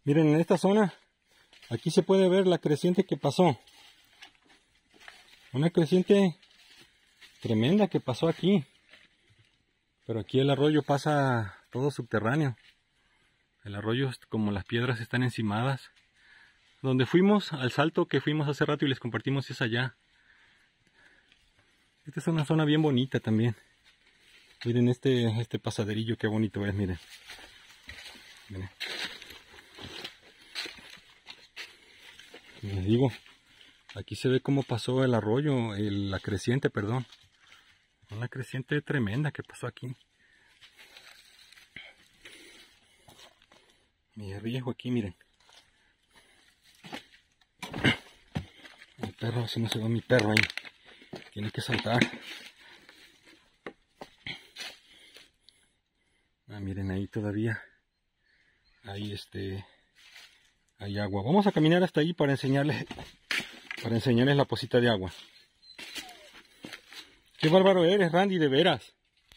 Miren, en esta zona, aquí se puede ver la creciente que pasó. Una creciente tremenda que pasó aquí. Pero aquí el arroyo pasa todo subterráneo. El arroyo, como las piedras están encimadas. Donde fuimos, al salto que fuimos hace rato y les compartimos, es allá. Esta es una zona bien bonita también. Miren este pasaderillo, qué bonito es, miren. Miren. Les digo, aquí se ve cómo pasó el arroyo, la creciente, perdón. Una creciente tremenda que pasó aquí. Mi riesgo aquí, miren. Mi perro, si no se va mi perro ahí. Tiene que saltar. Ah, miren ahí todavía. Ahí hay agua. Vamos a caminar hasta ahí para enseñarles la pocita de agua. Qué bárbaro eres, Randy, de veras.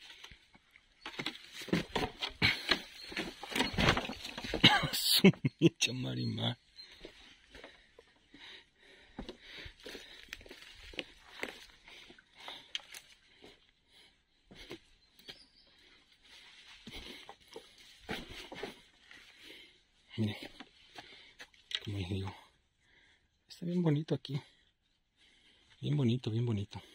Su mecha marimar. Miren, como les digo, está bien bonito aquí. Bien bonito, bien bonito.